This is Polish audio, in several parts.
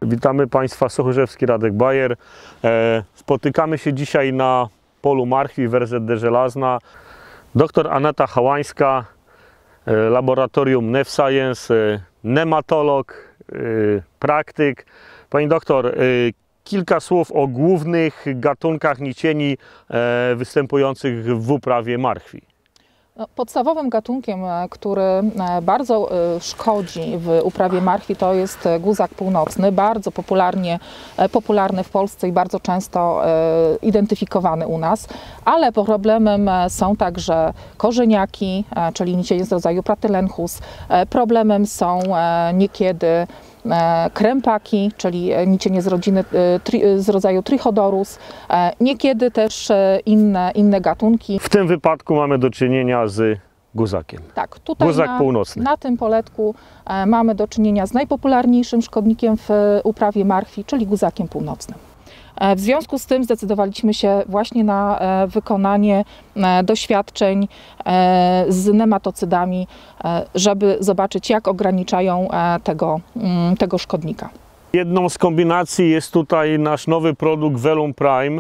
Witamy Państwa, Sochorzewski Radek Bayer. Spotykamy się dzisiaj na polu marchwi w RZD Żelazna. Dr Aneta Hałańska, laboratorium NevScience, nematolog, praktyk. Pani doktor, kilka słów o głównych gatunkach nicieni występujących w uprawie marchwi. Podstawowym gatunkiem, który bardzo szkodzi w uprawie marchwi, to jest guzak północny, bardzo popularny w Polsce i bardzo często identyfikowany u nas, ale problemem są także korzeniaki, czyli nicienie z rodzaju Pratylenchus. Problemem są niekiedy krępaki, czyli nicienie z rodzaju Trichodorus, niekiedy też inne gatunki. W tym wypadku mamy do czynienia z guzakiem. Tak, tutaj guzak północny. Na tym poletku mamy do czynienia z najpopularniejszym szkodnikiem w uprawie marchwi, czyli guzakiem północnym. W związku z tym zdecydowaliśmy się właśnie na wykonanie doświadczeń z nematocydami, żeby zobaczyć, jak ograniczają tego szkodnika. Jedną z kombinacji jest tutaj nasz nowy produkt Velum Prime.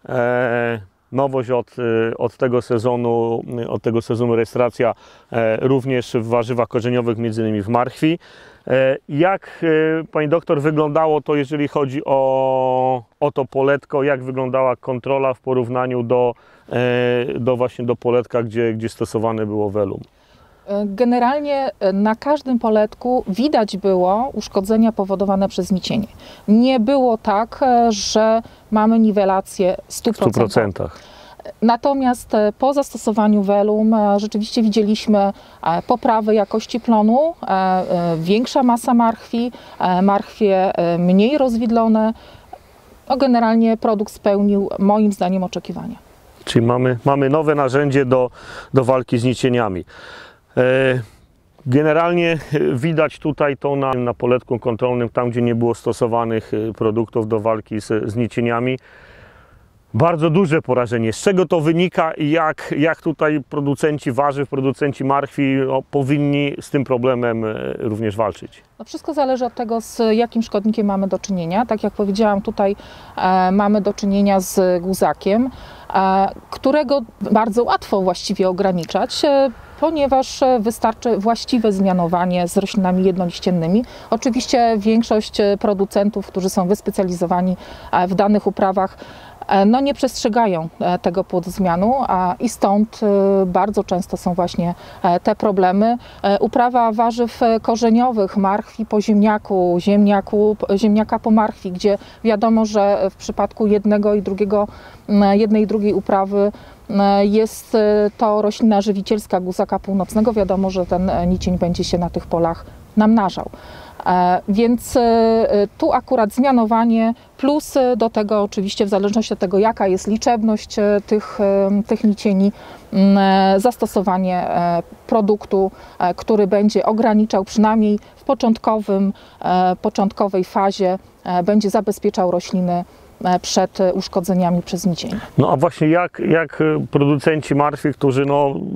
Nowość od tego sezonu rejestracja również w warzywach korzeniowych, między innymi w marchwi. Jak pani doktor wyglądało to, jeżeli chodzi o to poletko, jak wyglądała kontrola w porównaniu właśnie do poletka, gdzie stosowane było Velum? Generalnie na każdym poletku widać było uszkodzenia powodowane przez nicienie. Nie było tak, że mamy niwelację 100%. Natomiast po zastosowaniu Velum rzeczywiście widzieliśmy poprawę jakości plonu, większa masa marchwi, marchwie mniej rozwidlone. Generalnie produkt spełnił moim zdaniem oczekiwania. Czyli mamy nowe narzędzie do walki z nicieniami. Generalnie widać tutaj to na poletku kontrolnym, tam gdzie nie było stosowanych produktów do walki z nicieniami. Bardzo duże porażenie. Z czego to wynika i jak tutaj producenci warzyw, producenci marchwi powinni z tym problemem również walczyć? No wszystko zależy od tego, z jakim szkodnikiem mamy do czynienia. Tak jak powiedziałam, tutaj mamy do czynienia z guzakiem, którego bardzo łatwo właściwie ograniczać, ponieważ wystarczy właściwe zmianowanie z roślinami jednoliściennymi. Oczywiście większość producentów, którzy są wyspecjalizowani w danych uprawach, nie przestrzegają tego płodozmianu i stąd bardzo często są właśnie te problemy. Uprawa warzyw korzeniowych, marchwi po ziemniaku, ziemniaka po marchwi, gdzie wiadomo, że w przypadku jednej i drugiej uprawy jest to roślina żywicielska guzaka północnego. Wiadomo, że ten nicień będzie się na tych polach namnażał. Więc tu akurat zmianowanie, plus do tego oczywiście w zależności od tego, jaka jest liczebność tych nicieni, zastosowanie produktu, który będzie ograniczał przynajmniej w początkowej fazie, będzie zabezpieczał rośliny przed uszkodzeniami przez nicień. No a właśnie jak producenci marchwi, którzy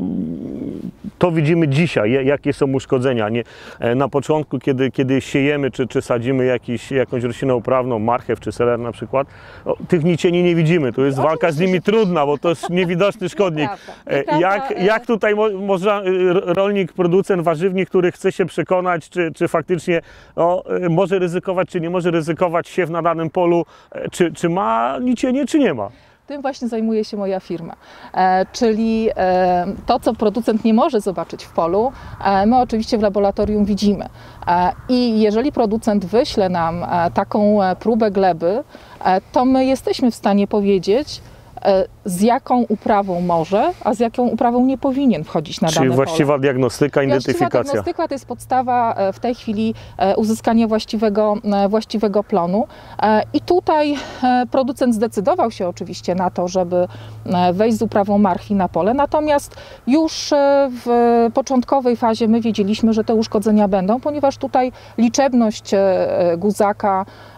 to widzimy dzisiaj, jakie są uszkodzenia. Na początku, kiedy siejemy czy sadzimy jakąś roślinę uprawną, marchew czy seler na przykład, tych nicieni nie widzimy. To jest walka z nimi trudna, bo to jest niewidoczny szkodnik. Jak tutaj można rolnik, producent warzywnik, który chce się przekonać, czy faktycznie może ryzykować, czy nie może ryzykować siew na danym polu, czy ma nicienie, czy nie ma? Tym właśnie zajmuje się moja firma, czyli to, co producent nie może zobaczyć w polu, my oczywiście w laboratorium widzimy. I jeżeli producent wyśle nam taką próbę gleby, to my jesteśmy w stanie powiedzieć, z jaką uprawą może, a z jaką uprawą nie powinien wchodzić na dane pole. Czyli właściwa diagnostyka, identyfikacja. Właściwa diagnostyka to jest podstawa w tej chwili uzyskania właściwego plonu. I tutaj producent zdecydował się oczywiście na to, żeby wejść z uprawą marchwi na pole, natomiast już w początkowej fazie my wiedzieliśmy, że te uszkodzenia będą, ponieważ tutaj liczebność guzaka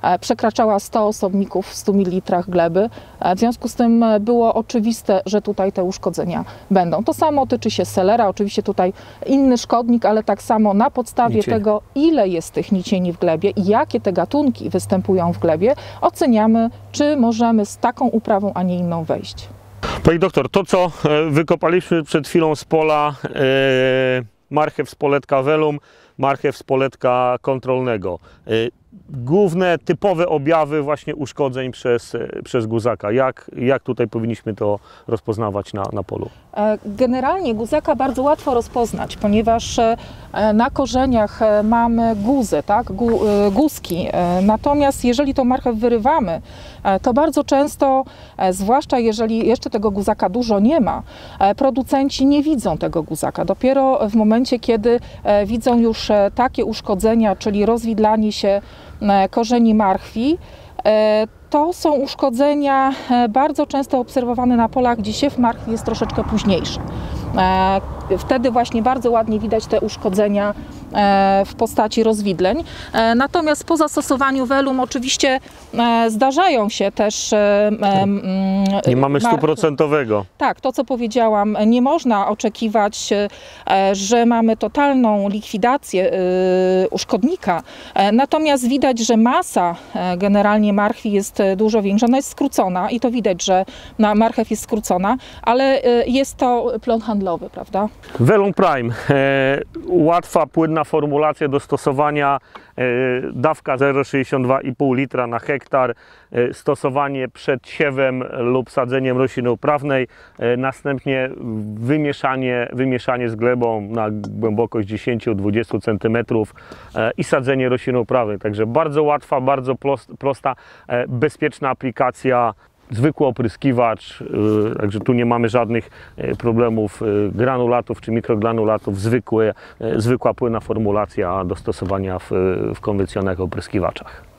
przekraczała 100 osobników w 100 ml gleby. W związku z tym było oczywiste, że tutaj te uszkodzenia będą. To samo tyczy się selera, oczywiście tutaj inny szkodnik, ale tak samo na podstawie tego, ile jest tych nicieni w glebie i jakie te gatunki występują w glebie, oceniamy, czy możemy z taką uprawą, a nie inną wejść. Pani doktor, to co wykopaliśmy przed chwilą z pola, marchew z poletka velum, marchew z poletka kontrolnego. Główne, typowe objawy właśnie uszkodzeń przez guzaka. Jak tutaj powinniśmy to rozpoznawać na polu? Generalnie guzaka bardzo łatwo rozpoznać, ponieważ na korzeniach mamy guzy, tak? Guzki. Natomiast jeżeli tą marchew wyrywamy, to bardzo często, zwłaszcza jeżeli jeszcze tego guzaka dużo nie ma, producenci nie widzą tego guzaka. Dopiero w momencie, kiedy widzą już takie uszkodzenia, czyli rozwidlanie się korzeni marchwi, to są uszkodzenia bardzo często obserwowane na polach, gdzie siew marchwi jest troszeczkę późniejszy. Wtedy właśnie bardzo ładnie widać te uszkodzenia w postaci rozwidleń. Natomiast po zastosowaniu velum oczywiście zdarzają się też... Nie mamy 100%. Tak, to co powiedziałam, nie można oczekiwać, że mamy totalną likwidację szkodnika. Natomiast widać, że masa generalnie marchwi jest dużo większa. Ona jest skrócona i to widać, że marchew jest skrócona, ale jest to plon handlowy, prawda? Velum Prime. Łatwa, płynna formulacja do stosowania. Dawka 0,62,5 litra na hektar. Stosowanie przed siewem lub sadzeniem rośliny uprawnej. Następnie wymieszanie z glebą na głębokość 10-20 cm i sadzenie rośliny uprawnej. Także bardzo łatwa, bardzo prosta, bezpieczna aplikacja. Zwykły opryskiwacz, także tu nie mamy żadnych problemów granulatów czy mikrogranulatów, zwykła płynna formulacja do stosowania w konwencjonalnych opryskiwaczach.